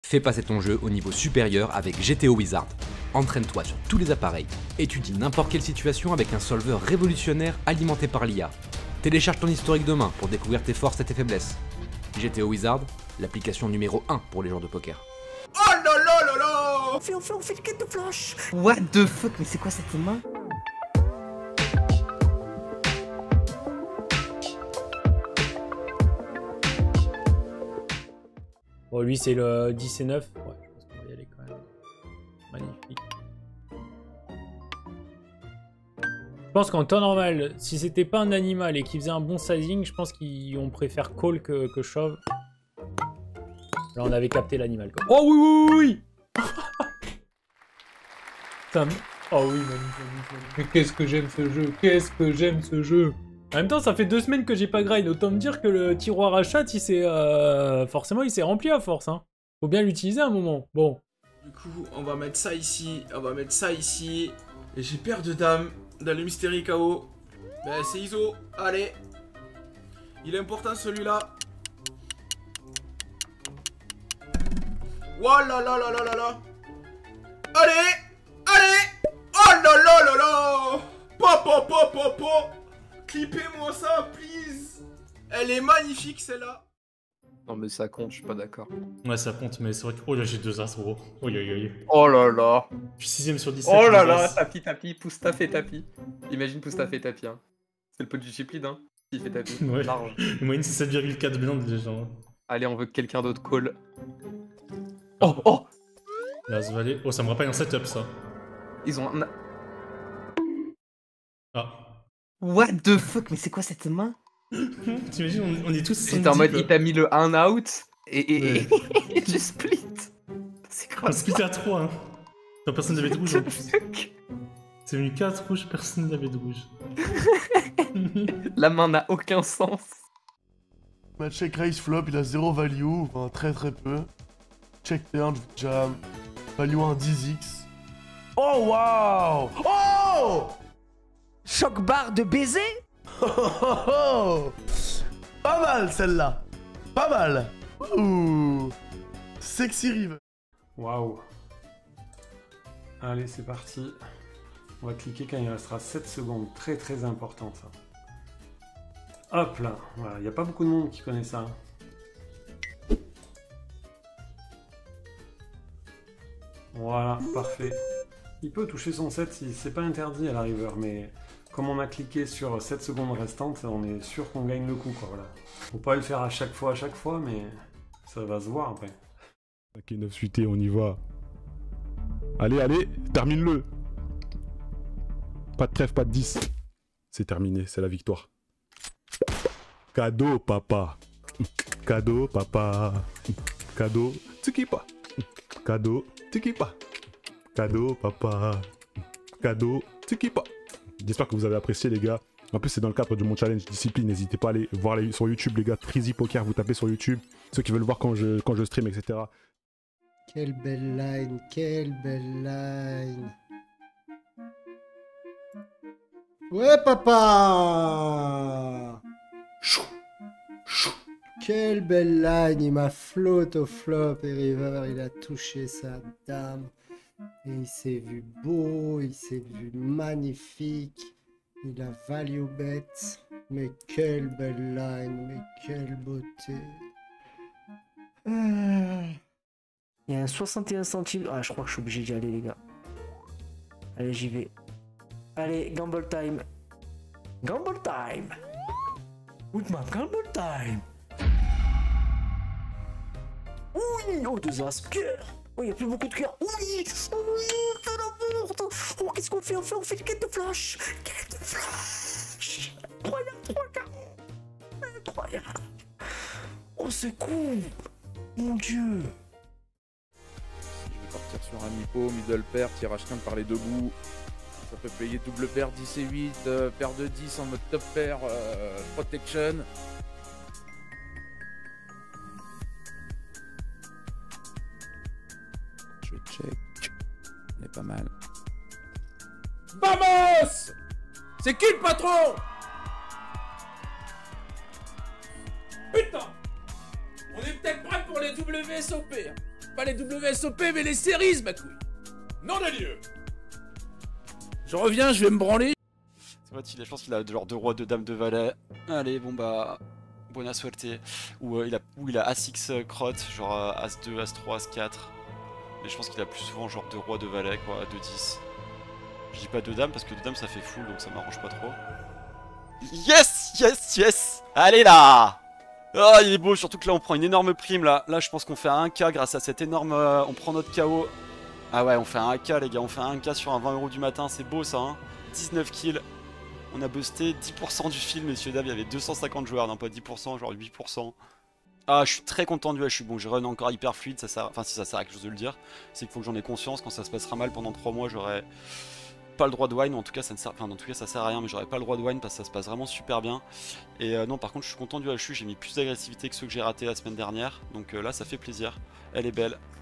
Fais passer ton jeu au niveau supérieur avec GTO Wizard. Entraîne-toi sur tous les appareils, étudie n'importe quelle situation avec un solveur révolutionnaire alimenté par l'IA. Télécharge ton historique de main pour découvrir tes forces et tes faiblesses. GTO Wizard, l'application numéro 1 pour les joueurs de poker. Oh là là là là! On fait le quête de flash. What the fuck, mais c'est quoi cette main? Bon, lui, c'est le 10 et 9. Ouais, je pense qu'on va y aller quand même. Magnifique. Je pense qu'en temps normal, si c'était pas un animal et qu'il faisait un bon sizing, je pense qu'on préfère call que shove. Là, on avait capté l'animal. Oh oui, oui, oui, oui. Putain, oh oui, magnifique. Mais qu'est-ce que j'aime ce jeu. Qu'est-ce que j'aime ce jeu. En même temps, ça fait 2 semaines que j'ai pas grind. Autant me dire que le tiroir à chat, il s'est forcément, il s'est rempli à force. Hein. Faut bien l'utiliser à un moment. Bon. Du coup, on va mettre ça ici. On va mettre ça ici. Et j'ai paire de dames dans le Mystery KO. Ben, c'est ISO. Allez. Il est important celui-là. Oh là là là là là là. Allez. Allez. Oh là là là là. Pop, pop, pop, pop. Clippez-moi ça, please. Elle est magnifique, celle-là. Non mais ça compte, je suis pas d'accord. Ouais, ça compte, mais c'est vrai que... Oh là, j'ai 2 as, gros. Oh, Oh là là. Je suis 6ème sur 17. Oh là là, tapis, Poustaf et tapis. Imagine Poustaf et tapis, hein. C'est le pote du chip lead, hein. Il fait tapis, ouais. large. Le moyenne, c'est 7,4 blindes, les gens. Allez, on veut que quelqu'un d'autre call. Oh, oh. L'as valet. Oh, ça me rappelle un setup, ça. Ils ont un... Ah. What the fuck, mais c'est quoi cette main? T'imagines, on est tous... C'était en mode, il t'a mis le 1 out, et tu split. C'est quoi on split à 3, hein. Non, personne n'avait de rouge, en plus. Fuck. C'est venu 4 rouges, personne n'avait de rouge. La main n'a aucun sens. Ma check raise flop, il a 0 value, enfin très peu. Check turn, je jam. Value 1 10x. Oh waouh! Oh! Choc barre de baiser. Oh, oh, oh. Pas mal celle-là. Pas mal. Ouh. Sexy rive. Waouh. Allez, c'est parti. On va cliquer quand il restera 7 secondes. Très important ça. Hop là. Voilà, il n'y a pas beaucoup de monde qui connaît ça. Voilà, parfait. Il peut toucher son set, c'est pas interdit à la river, mais comme on a cliqué sur 7 secondes restantes, on est sûr qu'on gagne le coup, quoi, voilà. Faut pas le faire à chaque fois, mais ça va se voir après. Ok, 9 suité, on y va. Allez, termine-le. Pas de trèfle, pas de 10. C'est terminé, c'est la victoire. Cadeau, papa. Cadeau, papa. Cadeau, tsukipa. Cadeau, tsukipa. Cadeau, papa. Cadeau, tsukipa. J'espère que vous avez apprécié, les gars. En plus, c'est dans le cadre de mon challenge discipline. N'hésitez pas à aller voir sur YouTube, les gars. Freezy Poker, vous tapez sur YouTube. Ceux qui veulent voir quand je stream, etc. Quelle belle line, quelle belle line. Ouais, papa. Chou, chou. Quelle belle line. Il m'a float au flop et river, il a touché sa dame. Et il s'est vu beau, il s'est vu magnifique. Il a value bet. Mais quelle belle line, mais quelle beauté. Il y a un 61 centimes. Ah, je crois que je suis obligé d'y aller, les gars. Allez, j'y vais. Allez, gamble time. Gamble time. Woodman, gamble time. Oui, oh, 2 as. Cœur. Oh, il n'y a plus beaucoup de cœur. Oui, oui, c'est la porte. Oh, qu'est-ce qu'on fait? On fait une quête de flash. Quête de flash. Incroyable, 340. Incroyable. Oh, c'est cool. Mon Dieu. Je vais partir sur un hippo, middle pair, tirage 15 par les deux bouts. Ça peut payer double paire 10 et 8, paire de 10 en mode top pair, protection. Je vais check. On est pas mal. Vamos! C'est qui le patron? Putain! On est peut-être prêt pour les WSOP. Pas les WSOP, mais les séries, ma couille. Nom de Dieu. Je reviens, je vais me branler. C'est vrai, je pense qu'il a genre 2 rois, 2 dames, 2 valets. Allez, bon bah... Buena suerte. Ou il a As-X crotte, genre As-2, As-3, As-4. Mais je pense qu'il a plus souvent genre 2 rois, 2 valets, quoi, 2-10. Je dis pas 2 dames parce que 2 dames ça fait full, donc ça m'arrange pas trop. Yes, yes, yes. Allez là. Oh, il est beau, surtout que là on prend une énorme prime là. Là je pense qu'on fait un 1K grâce à cette énorme... on prend notre KO. Ah ouais, on fait un 1K les gars, on fait un 1K sur un 20 € du matin, c'est beau ça hein. 19 kills. On a busté 10% du film, messieurs dames, il y avait 250 joueurs, non pas 10%, genre 8%. Ah, je suis très content du HU, bon je run encore hyper fluide, ça sert... enfin si ça sert à quelque chose de le dire, c'est qu'il faut que j'en ai conscience, quand ça se passera mal pendant 3 mois, j'aurai pas le droit de wine, ou en tout cas ça ne sert... enfin en tout cas ça sert à rien, mais j'aurais pas le droit de wine parce que ça se passe vraiment super bien. Et non, par contre je suis content du HU, j'ai mis plus d'agressivité que ceux que j'ai ratés la semaine dernière, donc là ça fait plaisir, elle est belle.